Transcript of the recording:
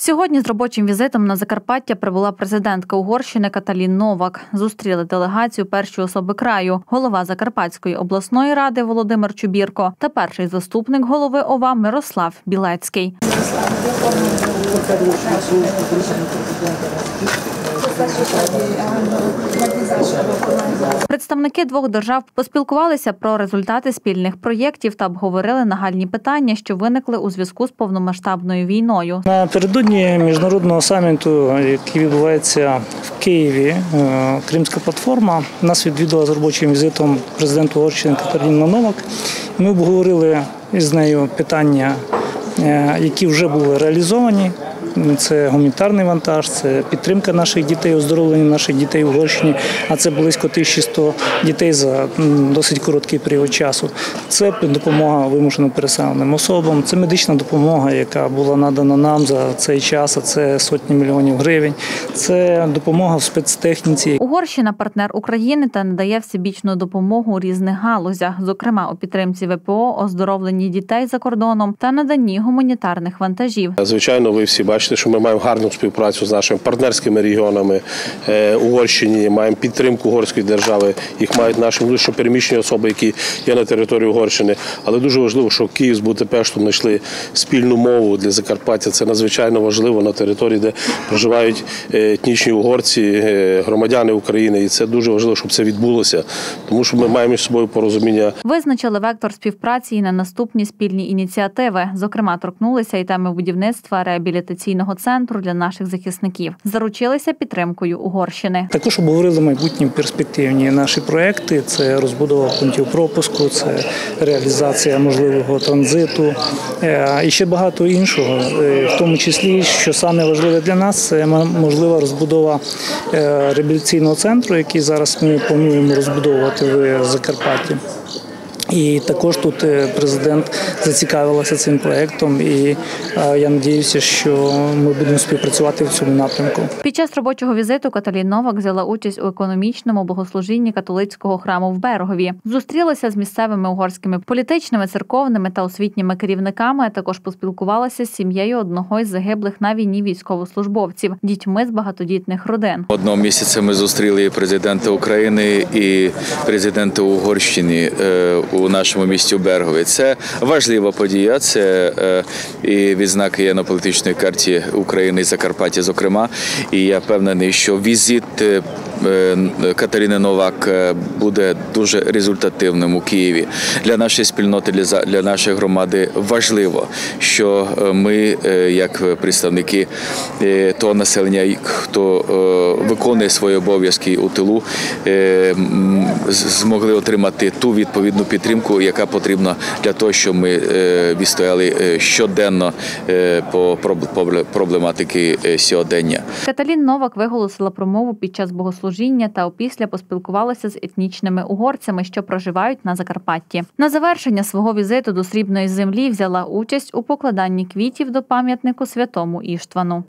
Сьогодні з робочим візитом на Закарпаття прибула президентка Угорщини Каталін Новак. Зустріли делегацію перші особи краю – голова Закарпатської обласної ради Володимир Чубірко та перший заступник голови ОВА Мирослав Білецький. Представники двох держав поспілкувалися про результати спільних проєктів та обговорили нагальні питання, що виникли у зв'язку з повномасштабною війною. Напередодні міжнародного саміту, який відбувається в Києві, Кримська платформа, нас відвідала з робочим візитом президент Угорщини Каталіна Новак. Ми обговорили з нею питання, які вже були реалізовані. Це гуманітарний вантаж, це підтримка наших дітей, оздоровлення наших дітей в Угорщині, а це близько 1100 дітей за досить короткий період часу. Це допомога вимушено переселеним особам, це медична допомога, яка була надана нам за цей час, а це сотні мільйонів гривень, це допомога в спецтехніці. Угорщина – партнер України та надає всебічну допомогу у різних галузях, зокрема у підтримці ВПО, оздоровленні дітей за кордоном та наданні гуманітарних вантажів. Звичайно, ви всі бачите, що ми маємо гарну співпрацю з нашими партнерськими регіонами Угорщині, маємо підтримку угорської держави, їх мають наші внутрішньо переміщені особи, які є на території Угорщини. Але дуже важливо, що Київ з Будапештом знайшли спільну мову для Закарпаття. Це надзвичайно важливо на території, де проживають етнічні угорці, громадяни України. І це дуже важливо, щоб це відбулося, тому що ми маємо між собою порозуміння. Визначили вектор співпраці і на наступні спільні ініціативи. Зокрема, торкнулися і теми будівництва реабілітаційного центру для наших захисників. Заручилися підтримкою Угорщини. Також обговорили майбутні перспективні наші проекти. Це розбудова пунктів пропуску, це реалізація можливого транзиту і ще багато іншого. В тому числі, що саме важливе для нас, це можлива розбудова реабілітаційного центру, який зараз ми плануємо розбудовувати в Закарпатті. І також тут президент зацікавилася цим проєктом, і я сподіваюся, що ми будемо співпрацювати в цьому напрямку. Під час робочого візиту Каталін Новак взяла участь у економічному богослужінні католицького храму в Берегові. Зустрілася з місцевими угорськими політичними, церковними та освітніми керівниками, а також поспілкувалася з сім'єю одного із загиблих на війні військовослужбовців – дітьми з багатодітних родин. Одного місяця ми зустріли президента України і президента Угорщини у нашому місті Берегові. Це важлива подія, це і відзнаки є на політичній карті України і Закарпаття, зокрема. І я впевнений, що візит Каталіни Новак буде дуже результативним у Києві. Для нашої спільноти, для нашої громади важливо, що ми, як представники того населення, хто виконує свої обов'язки у тилу, змогли отримати ту відповідну підтримку, яка потрібна для того, щоб ми відстояли щоденно по проблематики сьогодення. Каталін Новак виголосила промову під час богослужіння та опісля поспілкувалася з етнічними угорцями, що проживають на Закарпатті. На завершення свого візиту до Срібної землі взяла участь у покладанні квітів до пам'ятнику святому Іштвану.